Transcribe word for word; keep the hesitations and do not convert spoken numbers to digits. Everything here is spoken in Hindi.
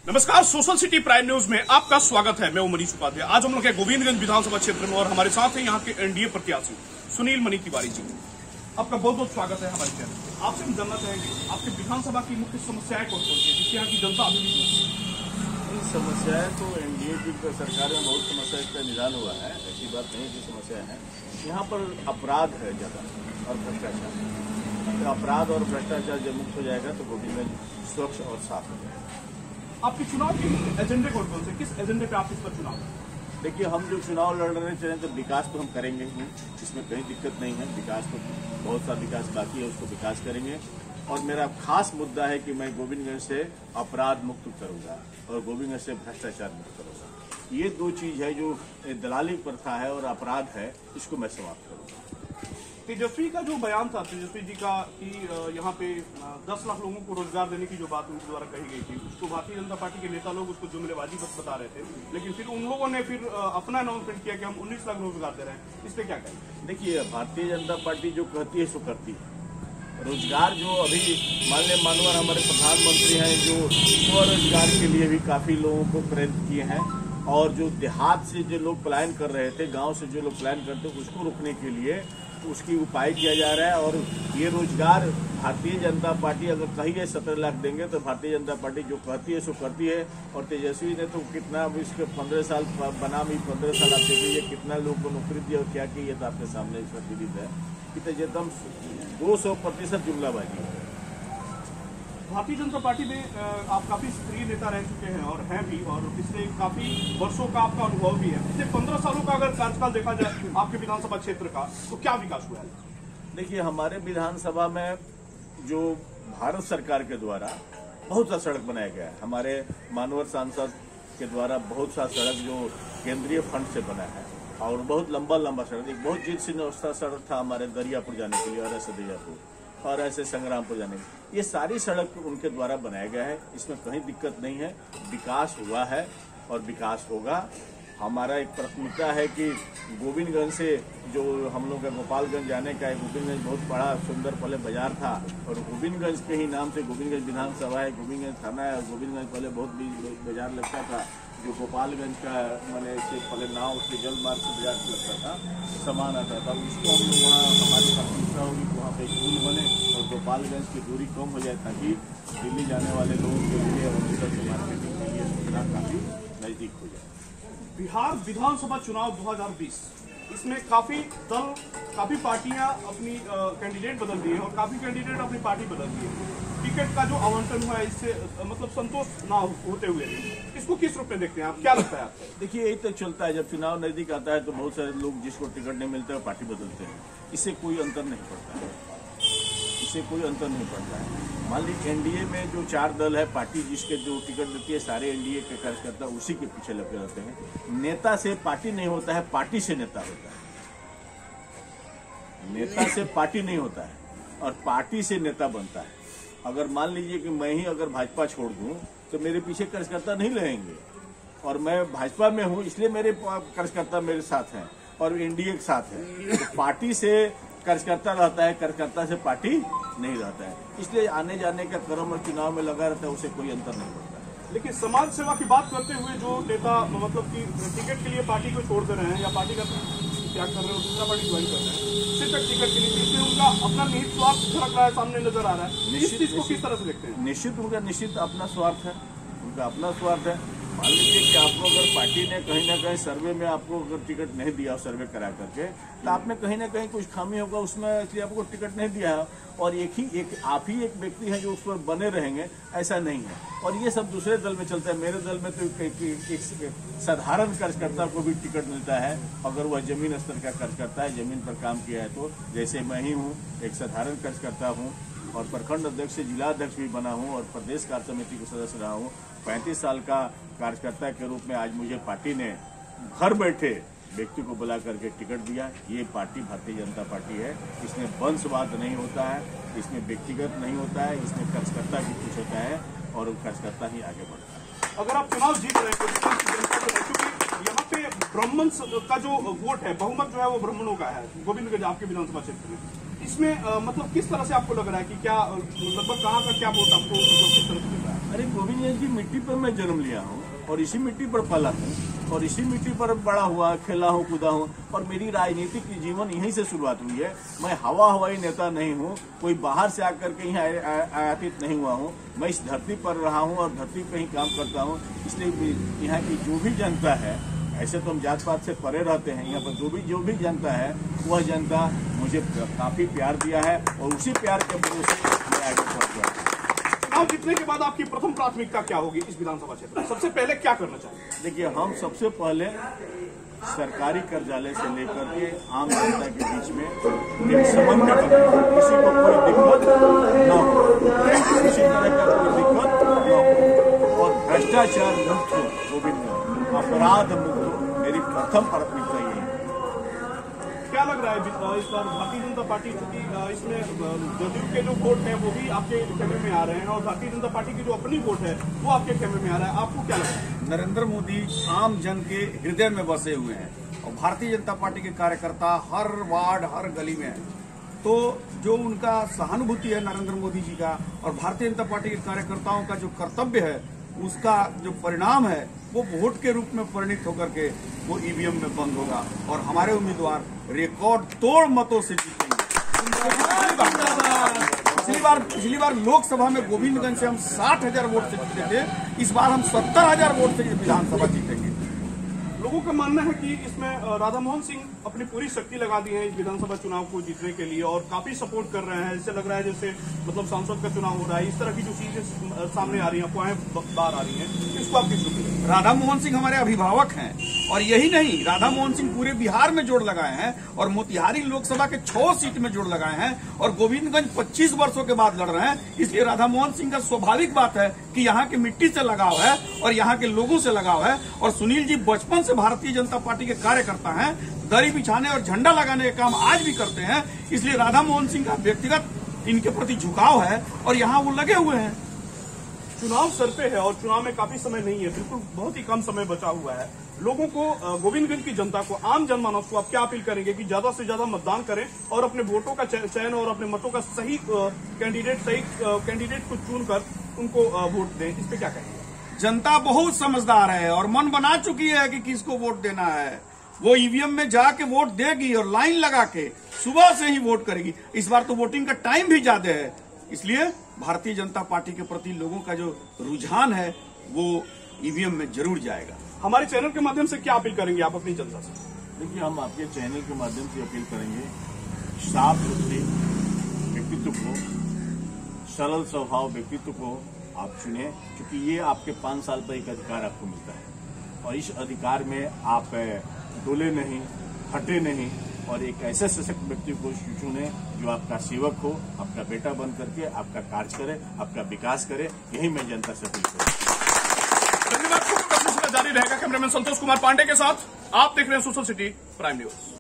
नमस्कार, सोशल सिटी प्राइम न्यूज में आपका स्वागत है। मैं हूं मनीष उपाध्याय। आज हम लोग हैं गोविंदगंज विधानसभा क्षेत्र में और हमारे साथ हैं यहाँ के एनडीए प्रत्याशी सुनील मणि तिवारी जी। आपका बहुत बहुत स्वागत है हमारे चैनल में। आपसे हम जानना चाहेंगे आपके विधानसभा की मुख्य समस्याएं कौन कौन सी है जिससे यहाँ की जनता अभी भी समस्याएं तो एनडीए की सरकार में बहुत समस्या का निदान हुआ है, ऐसी बात नहीं की समस्या है। यहाँ पर अपराध है ज्यादा और भ्रष्टाचार। तो अपराध और भ्रष्टाचार जब मुक्त हो जाएगा तो गोविंदगंज स्वच्छ और साफ हो जाएगा। आपके चुनाव के एजेंडे कौन कौन से, किस एजेंडे पे आप इस पर चुनाव? देखिए, हम जो चुनाव लड़ रहे चले तो विकास तो हम करेंगे ही, इसमें कहीं दिक्कत नहीं है। विकास तो बहुत सा विकास बाकी है, उसको विकास करेंगे। और मेरा खास मुद्दा है कि मैं गोविंदगंज से अपराध मुक्त करूंगा और गोविंदगंज से भ्रष्टाचार मुक्त करूंगा। ये दो चीज है जो दलाली प्रथा है और अपराध है, इसको मैं समाप्त करूंगा। तेजस्वी का जो बयान था, तेजस्वी जी का कि यहाँ पे दस लाख लोगों को रोजगार देने की जो बात उनके द्वारा कही गई थी, उसको भारतीय जनता पार्टी के नेता लोग उसको जुमलेबाजी बस बता रहे थे, लेकिन फिर उन लोगों ने फिर अपना अनाउंसमेंट किया कि हम उन्नीस लाख रोजगार दे रहे हैं। इस पे क्या कहेंगे? देखिए, भारतीय जनता पार्टी जो कहती है सो करती है। रोजगार जो अभी माननीय मानवर हमारे प्रधानमंत्री हैं जो स्वरोजगार के लिए भी काफी लोगों को प्रेरित किए हैं, और जो देहात से जो लोग पलायन कर रहे थे, गांव से जो लोग पलायन करते थे, उसको रोकने के लिए उसकी उपाय किया जा रहा है। और ये रोजगार भारतीय जनता पार्टी अगर कही है सत्रह लाख देंगे तो भारतीय जनता पार्टी जो कहती है सो करती है। और तेजस्वी ने तो कितना इसके पंद्रह साल बना भी पंद्रह साल आप देखिए कितना लोगों को नौकरी दी और क्या की, ये तो आपके सामने इसका पीड़ित है कि तो एकदम दो सौ प्रतिशत जुमलाबाजी है। भारतीय जनता पार्टी में आप काफी सक्रिय नेता रह चुके हैं और हैं भी, और पिछले काफी वर्षों का आपका अनुभव भी है। पिछले पंद्रह सालों का अगर कार्यकाल देखा जाए आपके विधानसभा क्षेत्र का, तो क्या विकास हुआ है? देखिए, हमारे विधानसभा में जो भारत सरकार के द्वारा बहुत सा सड़क बनाया गया है, हमारे मानवर सांसद के द्वारा बहुत सा सड़क जो केंद्रीय फंड से बना है, और बहुत लंबा लंबा सड़क, एक बहुत जीत सिंह सड़क था हमारे दरियापुर जाने के लिए और ऐसे दरियापुर और ऐसे संग्रामपुर जाने के लिए, ये सारी सड़क उनके द्वारा बनाया गया है। इसमें कहीं दिक्कत नहीं है, विकास हुआ है और विकास होगा। हमारा एक प्राथमिकता है कि गोविंदगंज से जो हम लोग का गोपालगंज जाने का है, गोविंदगंज बहुत बड़ा सुंदर पहले बाजार था और गोविंदगंज के ही नाम से गोविंदगंज विधानसभा है, गोविंदगंज थाना है। गोविंदगंज पहले बहुत बाजार लगता था, जो गोपालगंज का मैंने से पहले नाव से जल मार्ग से बाजार लगता था, सामान आता था। उसको हम लोग वहाँ हमारी प्राथमिकता होगी कि वहाँ पे एक पुल बने और गोपालगंज की दूरी कम हो जाए, ताकि दिल्ली जाने वाले लोगों के लिए और उधर से मार्केटिंग के लिए सुविधा काफी नजदीक हो जाए। बिहार विधानसभा चुनाव दो हज़ार बीस, इसमें काफी दल, काफी पार्टियां अपनी कैंडिडेट बदल दी है और काफी कैंडिडेट अपनी पार्टी बदल दी है। टिकट का जो आवंटन हुआ है इससे मतलब संतोष ना होते हुए इसको किस रूप में देखते हैं आप, क्या लगता है आपको? देखिए, यही तक चलता है, जब चुनाव नजदीक आता है तो बहुत सारे लोग जिसको टिकट नहीं मिलता है पार्टी बदलते हैं। इससे कोई अंतर नहीं पड़ता है, इससे कोई अंतर नहीं पड़ता है। मान लीजिए एनडीए में जो चार दल है, पार्टी जिसके जो टिकट देती है, सारे एनडीए के कार्यकर्ता उसी के पीछे लगे रहते हैं। नेता से पार्टी नहीं होता है, पार्टी से नेता होता है। नेता से पार्टी नहीं होता है और पार्टी से नेता बनता है। अगर मान लीजिए कि मैं ही अगर भाजपा छोड़ दूं तो मेरे पीछे कार्यकर्ता नहीं रहेंगे, और मैं भाजपा में हूं इसलिए मेरे कार्यकर्ता मेरे साथ हैं और एनडीए के साथ है। तो पार्टी से कार्यकर्ता रहता है, कार्यकर्ता से पार्टी नहीं रहता है। इसलिए आने जाने का क्रम और चुनाव में लगा रहता है, उसे कोई अंतर नहीं पड़ता है। लेकिन समाज सेवा की बात करते हुए जो नेता मतलब कि टिकट के लिए पार्टी को छोड़ दे रहे हैं या पार्टी का त्याग कर रहे हैं और दूसरा पार्टी ज्वाइन कर रहे हैं सिर्फ एक टिकट के लिए, इसमें उनका अपना निहित स्वार्थ झलक रहा है, सामने नजर आ रहा है। इस चीज को किस तरह से देखते हैं? निश्चित उनका निश्चित अपना स्वार्थ है, उनका अपना स्वार्थ है। मान लीजिए कि आपको अगर पार्टी ने कहीं ना कहीं सर्वे में आपको अगर टिकट नहीं दिया, सर्वे करा करके, तो आपने कहीं ना कहीं कुछ खामी होगा उसमें, इसलिए आपको टिकट नहीं दिया है। और एक ही एक आप ही एक व्यक्ति हैं जो उस पर बने रहेंगे, ऐसा नहीं है। और ये सब दूसरे दल में चलता है। मेरे दल में तो एक, एक, एक साधारण कार्यकर्ता को भी टिकट मिलता है अगर वह जमीन स्तर का कार्यकर्ता है, जमीन पर काम किया है। तो जैसे मैं ही हूँ, एक साधारण कार्यकर्ता हूँ और प्रखंड अध्यक्ष से जिला अध्यक्ष भी बना हूँ और प्रदेश कार्य समिति का सदस्य रहा हूँ। पैंतीस साल का कार्यकर्ता के रूप में आज मुझे पार्टी ने घर बैठे व्यक्ति को बुला करके टिकट दिया। ये पार्टी भारतीय जनता पार्टी है। इसमें वंशवाद नहीं होता है, इसमें व्यक्तिगत नहीं होता है, इसमें कार्यकर्ता की कुछ होता है और कार्यकर्ता ही आगे बढ़ता है। अगर आप चुनाव जीत रहे हैं क्योंकि यहाँ पे ब्राह्मण का जो वोट है, बहुमत जो है वो ब्राह्मणों का है गोविंदगंज आपके विधानसभा क्षेत्र में, इसमें आ, मतलब किस तरह से आपको लग रहा है कि क्या लगभग कहाँ का क्या वोट आपको मतलब किस तरह से मिल रहा है? अरे गोविंदगंज की मिट्टी पर मैं जन्म लिया हूँ और इसी मिट्टी पर पला हूँ और इसी मिट्टी पर बड़ा हुआ, खेला हूँ, कूदा हूँ और मेरी राजनीतिक जीवन यहीं से शुरुआत हुई है। मैं हवा हवाई नेता नहीं हूँ, कोई बाहर से आकर के यहाँ आयातित नहीं हुआ हूँ। मैं इस धरती पर रहा हूँ और धरती पर ही काम करता हूँ। इसलिए यहाँ की जो भी जनता है, ऐसे तो हम जात पात से परे रहते हैं, यहाँ पर जो भी जो भी जनता है वह जनता मुझे काफी प्यार दिया है और उसी प्यार के भरोसे मैं आगे बढ़ गया। चुनाव जीतने के बाद आपकी प्रथम प्राथमिकता क्या होगी इस विधानसभा क्षेत्र में? सबसे पहले क्या करना चाहिए? देखिए, हम सबसे पहले सरकारी कार्यालय से लेकर के आम जनता के बीच में एक समन्वय बनाए, किसी को कोई दिक्कत न हो, किसी तरह का कोई दिक्कत न हो और भ्रष्टाचार मुक्त हो, गोविंद अपराध मुक्त हो। मेरी प्रथम प्राथमिकता ये है। क्या लग रहा है इस बार भारतीय जनता पार्टी, क्योंकि इसमें जदयू के जो वोट है वो भी आपके खेमे में आ रहे हैं और भारतीय जनता पार्टी की जो अपनी वोट है वो आपके खेमे में आ रहा है, आपको क्या लगता है? नरेंद्र मोदी आम जन के हृदय में बसे हुए हैं और भारतीय जनता पार्टी के कार्यकर्ता हर वार्ड हर गली में है। तो जो उनका सहानुभूति है नरेंद्र मोदी जी का और भारतीय जनता पार्टी के कार्यकर्ताओं का जो कर्तव्य है, उसका जो परिणाम है वो वोट के रूप में परिणित होकर के वो ईवीएम में बंद होगा और हमारे उम्मीदवार रिकॉर्ड तोड़ मतों से जीतेंगे। पिछली बार पिछली बार लोकसभा में गोविंदगंज से हम साठ हजार वोट से जीते थे, इस बार हम सत्तर हजार वोट से विधानसभा जीतेंगे। लोगों का मानना है कि इसमें राधा मोहन सिंह अपनी पूरी शक्ति लगा दी है इस विधानसभा चुनाव को जीतने के लिए और काफी सपोर्ट कर रहे हैं। इससे लग रहा है जैसे मतलब सांसद का चुनाव हो रहा है, इस तरह की जो चीजें सामने आ रही हैं, अफवाहें बाहर आ रही हैं, इसको आप किस रूप में? राधा मोहन सिंह हमारे अभिभावक हैं और यही नहीं, राधा मोहन सिंह पूरे बिहार में जोड़ लगाए हैं और मोतिहारी लोकसभा के छह सीट में जोड़ लगाए हैं और गोविंदगंज पच्चीस वर्षों के बाद लड़ रहे हैं। इसलिए राधा मोहन सिंह का स्वाभाविक बात है कि यहाँ की मिट्टी से लगाव है और यहाँ के लोगों से लगाव है। और सुनील जी बचपन से भारतीय जनता पार्टी के कार्यकर्ता हैं, दरी बिछाने और झंडा लगाने का काम आज भी करते हैं। इसलिए राधा मोहन सिंह का व्यक्तिगत इनके प्रति झुकाव है और यहाँ वो लगे हुए हैं। चुनाव सर पे है और चुनाव में काफी समय नहीं है, बिल्कुल बहुत ही कम समय बचा हुआ है। लोगों को, गोविंदगंज की जनता को, आम जनमानस को आप क्या अपील करेंगे कि ज्यादा से ज्यादा मतदान करें और अपने वोटों का चयन और अपने मतों का सही कैंडिडेट सही कैंडिडेट को चुनकर उनको वोट दें? इस पे क्या कहेंगे? जनता बहुत समझदार है और मन बना चुकी है कि किसको वोट देना है। वो ईवीएम में जाके वोट देगी और लाइन लगा के सुबह से ही वोट करेगी। इस बार तो वोटिंग का टाइम भी ज्यादा है, इसलिए भारतीय जनता पार्टी के प्रति लोगों का जो रुझान है वो ईवीएम में जरूर जाएगा। हमारे चैनल के माध्यम से क्या अपील करेंगे आप अपनी जनता से? देखिए, हम आपके चैनल के माध्यम से अपील करेंगे, साफ सुथरे व्यक्तित्व को, सरल स्वभाव व्यक्तित्व को आप चुने, क्योंकि ये आपके पांच साल पर एक अधिकार आपको मिलता है और इस अधिकार में आप डोले नहीं, हटे नहीं और एक ऐसे सशक्त व्यक्ति को चुने जो आपका सेवक हो, आपका बेटा बन करके आपका कार्य करे, आपका विकास करे। यही मैं जनता से अपील करूँ। धन्यवाद। जारी रहेगा। कैमरामैन संतोष कुमार पांडे के साथ आप देख रहे हैं सोशल सिटी प्राइम न्यूज।